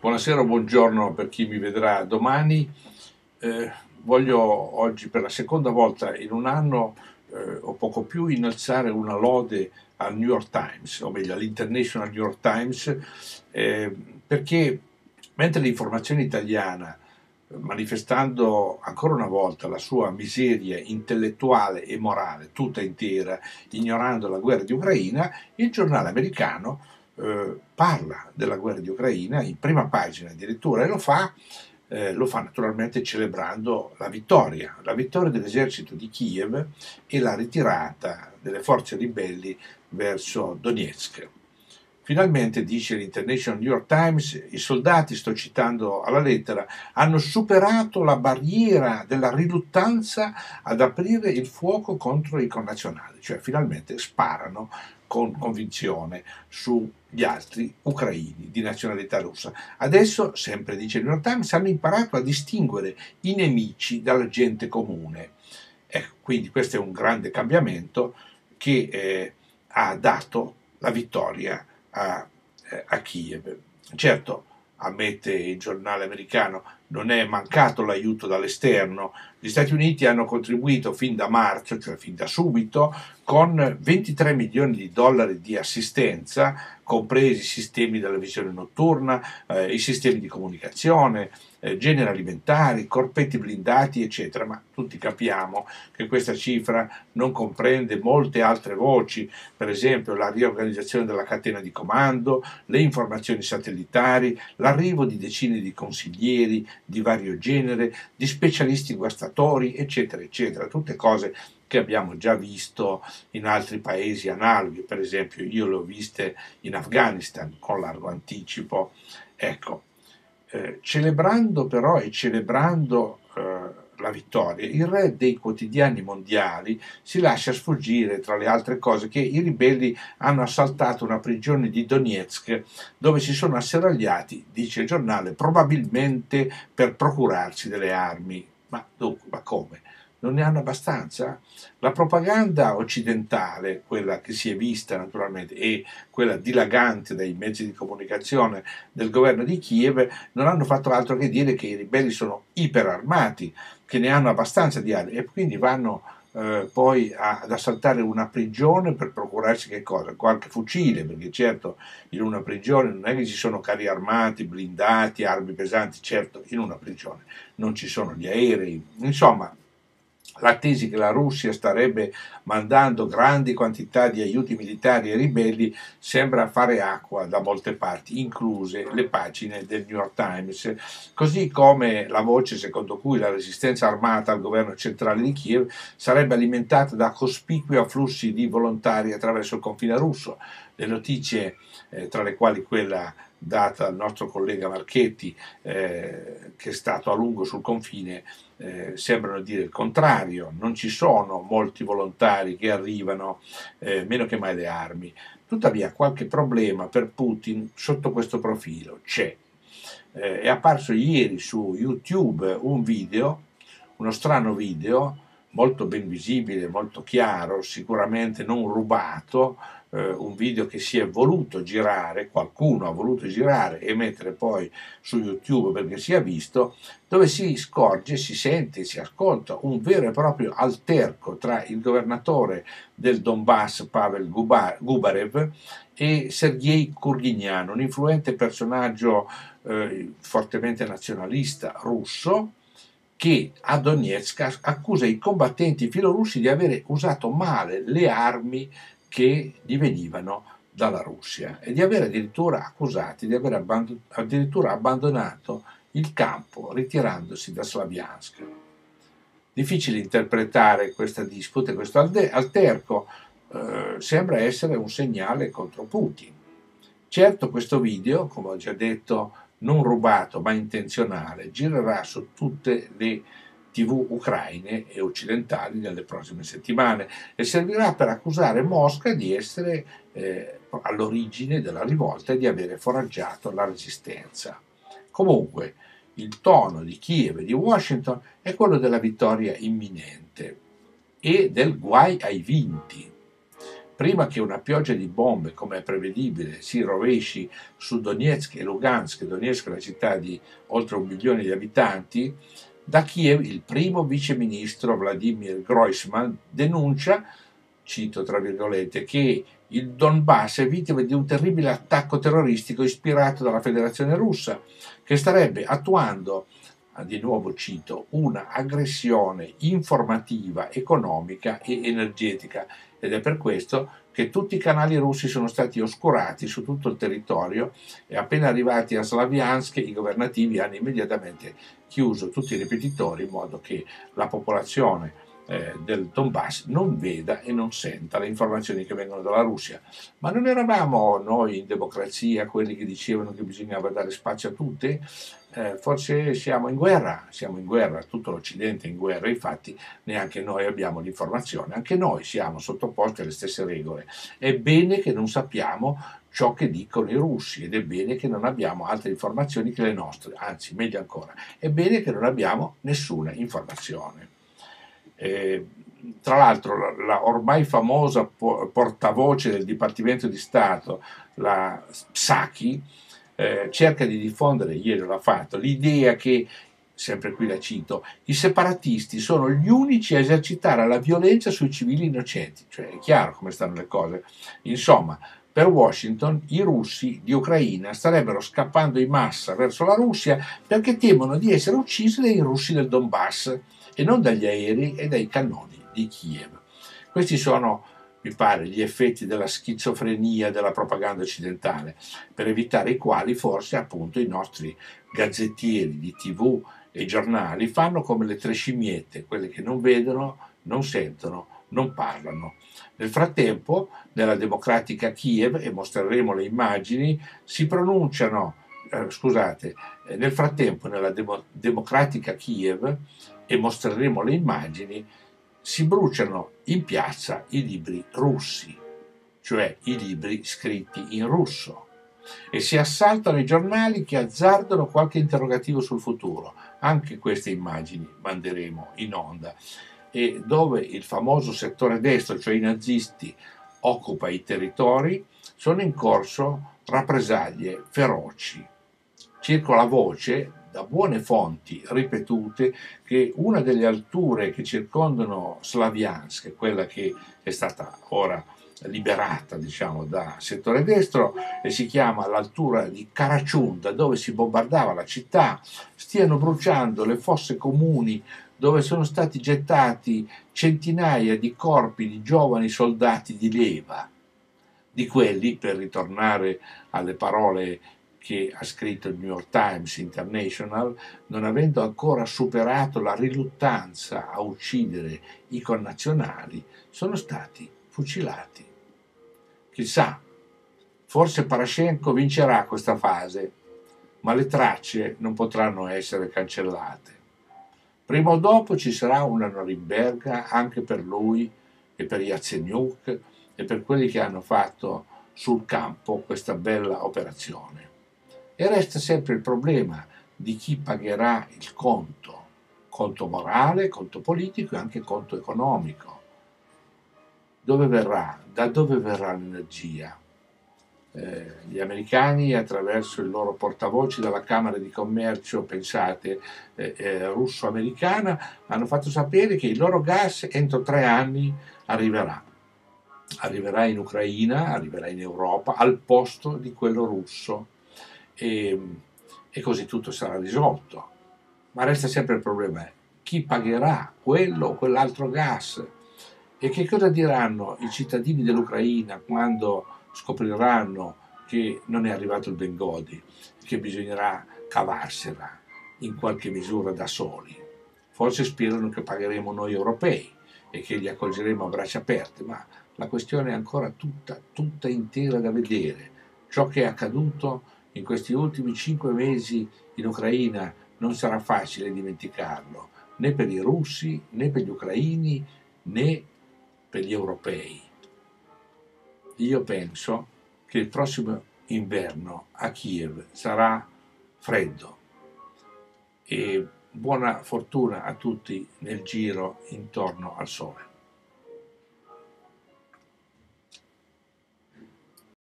Buonasera o buongiorno per chi mi vedrà domani. Eh, Voglio oggi per la seconda volta in un anno o poco più innalzare una lode al New York Times, o meglio all'International New York Times, perché mentre l'informazione italiana, manifestando ancora una volta la sua miseria intellettuale e morale tutta intera, ignorando la guerra di Ucraina, il giornale americano parla della guerra di Ucraina in prima pagina addirittura, e lo fa naturalmente celebrando la vittoria dell'esercito di Kiev e la ritirata delle forze ribelli verso Donetsk. Finalmente, dice l'International New York Times, i soldati, sto citando alla lettera, hanno superato la barriera della riluttanza ad aprire il fuoco contro i connazionali, cioè finalmente sparano con convinzione sugli altri ucraini di nazionalità russa. Adesso, sempre dice il New York Times, hanno imparato a distinguere i nemici dalla gente comune. Quindi questo è un grande cambiamento che ha dato la vittoria a Kiev. Certo, ammette il giornale americano, non è mancato l'aiuto dall'esterno. Gli Stati Uniti hanno contribuito fin da marzo, cioè fin da subito, con 23 milioni di dollari di assistenza, compresi i sistemi della visione notturna, i sistemi di comunicazione, generi alimentari, corpetti blindati, eccetera. Ma tutti capiamo che questa cifra non comprende molte altre voci, per esempio la riorganizzazione della catena di comando, le informazioni satellitari, l'arrivo di decine di consiglieri di vario genere, di specialisti guastatori, eccetera, eccetera, tutte cose che abbiamo già visto in altri paesi analoghi. Per esempio io le ho viste in Afghanistan con largo anticipo. Ecco, celebrando però e celebrando la vittoria, il re dei quotidiani mondiali si lascia sfuggire, tra le altre cose, che i ribelli hanno assaltato una prigione di Donetsk dove si sono asserragliati, dice il giornale, probabilmente per procurarsi delle armi. Ma dunque, ma come? Non ne hanno abbastanza? La propaganda occidentale, quella che si è vista naturalmente, e quella dilagante dai mezzi di comunicazione del governo di Kiev, non hanno fatto altro che dire che i ribelli sono iperarmati, che ne hanno abbastanza di armi, e quindi vanno poi ad assaltare una prigione per procurarsi che cosa? Qualche fucile, perché certo in una prigione non è che ci sono carri armati, blindati, armi pesanti, certo in una prigione non ci sono gli aerei, insomma. La tesi che la Russia starebbe mandando grandi quantità di aiuti militari ai ribelli sembra fare acqua da molte parti, incluse le pagine del New York Times, così come la voce secondo cui la resistenza armata al governo centrale di Kiev sarebbe alimentata da cospicui afflussi di volontari attraverso il confine russo. Le notizie, tra le quali quella data al nostro collega Marchetti, che è stato a lungo sul confine, sembrano dire il contrario. Non ci sono molti volontari che arrivano, meno che mai le armi. Tuttavia qualche problema per Putin sotto questo profilo c'è. È apparso ieri su YouTube un video, uno strano video, molto ben visibile, molto chiaro, sicuramente non rubato, un video che si è voluto girare, qualcuno ha voluto girare e mettere poi su YouTube perché sia visto, dove si scorge, si sente, si ascolta un vero e proprio alterco tra il governatore del Donbass, Pavel Gubarev, e Sergei Kurginian, un influente personaggio fortemente nazionalista russo, che a Donetsk accusa i combattenti filorussi di avere usato male le armi che gli venivano dalla Russia e di aver addirittura accusati di aver addirittura abbandonato il campo ritirandosi da Slaviansk. Difficile interpretare questa disputa e questo alterco, sembra essere un segnale contro Putin. Certo, questo video, come ho già detto, non rubato ma intenzionale, girerà su tutte le TV ucraine e occidentali nelle prossime settimane e servirà per accusare Mosca di essere all'origine della rivolta e di avere foraggiato la resistenza. Comunque, il tono di Kiev e di Washington è quello della vittoria imminente e del guai ai vinti, prima che una pioggia di bombe, come è prevedibile, si rovesci su Donetsk e Lugansk. Donetsk è una città di oltre 1 milione di abitanti. Da Kiev il primo viceministro Vladimir Groisman denuncia, cito tra virgolette, che il Donbass è vittima di un terribile attacco terroristico ispirato dalla Federazione Russa, che starebbe attuando, di nuovo cito, una aggressione informativa, economica e energetica, ed è per questo che tutti i canali russi sono stati oscurati su tutto il territorio e appena arrivati a Slaviansk i governativi hanno immediatamente chiuso tutti i ripetitori in modo che la popolazione del Donbass non veda e non senta le informazioni che vengono dalla Russia. Ma non eravamo noi in democrazia quelli che dicevano che bisognava dare spazio a tutti? Forse siamo in guerra, tutto l'Occidente è in guerra, infatti neanche noi abbiamo l'informazione, anche noi siamo sottoposti alle stesse regole. È bene che non sappiamo ciò che dicono i russi ed è bene che non abbiamo altre informazioni che le nostre, anzi meglio ancora, è bene che non abbiamo nessuna informazione. Tra l'altro la ormai famosa portavoce del Dipartimento di Stato, la Psaki, cerca di diffondere, ieri l'ha fatto, l'idea che, sempre qui la cito, i separatisti sono gli unici a esercitare la violenza sui civili innocenti, cioè è chiaro come stanno le cose. Insomma, per Washington i russi di Ucraina starebbero scappando in massa verso la Russia perché temono di essere uccisi dai russi del Donbass e non dagli aerei e dai cannoni di Kiev. Questi sono, mi pare, gli effetti della schizofrenia della propaganda occidentale, per evitare i quali forse appunto i nostri gazzettieri di TV e giornali fanno come le tre scimmiette, quelle che non vedono, non sentono, non parlano. Nel frattempo, nella democratica Kiev, e mostreremo le immagini, si pronunciano, nel frattempo nella democratica Kiev, e mostreremo le immagini, si bruciano in piazza i libri russi, cioè i libri scritti in russo, e si assaltano i giornali che azzardano qualche interrogativo sul futuro. Anche queste immagini manderemo in onda. E dove il famoso settore destro, cioè i nazisti, occupa i territori, sono in corso rappresaglie feroci. Circola voce da buone fonti ripetute che una delle alture che circondano Slaviansk, quella che è stata ora liberata diciamo da settore destro e si chiama l'altura di Karaciun, da dove si bombardava la città, stiano bruciando le fosse comuni dove sono stati gettati centinaia di corpi di giovani soldati di leva, di quelli, per ritornare alle parole che ha scritto il New York Times International, non avendo ancora superato la riluttanza a uccidere i connazionali, sono stati fucilati. Chissà, forse Poroshenko vincerà questa fase, ma le tracce non potranno essere cancellate. Prima o dopo ci sarà una Norimberga anche per lui e per Yatsenyuk e per quelli che hanno fatto sul campo questa bella operazione. E resta sempre il problema di chi pagherà il conto morale, conto politico e anche conto economico. Dove verrà? Da dove verrà l'energia? Gli americani attraverso il loro portavoce dalla Camera di Commercio, pensate, russo-americana, hanno fatto sapere che il loro gas entro 3 anni arriverà. Arriverà in Ucraina, arriverà in Europa, al posto di quello russo. E così tutto sarà risolto. Ma resta sempre il problema: chi pagherà quello o quell'altro gas? E che cosa diranno i cittadini dell'Ucraina quando scopriranno che non è arrivato il Bengodi, che bisognerà cavarsela in qualche misura da soli? Forse sperano che pagheremo noi europei e che li accoglieremo a braccia aperte, ma la questione è ancora tutta intera da vedere. Ciò che è accaduto in questi ultimi 5 mesi in Ucraina non sarà facile dimenticarlo, né per i russi, né per gli ucraini, né per gli europei. Io penso che il prossimo inverno a Kiev sarà freddo e buona fortuna a tutti nel giro intorno al sole.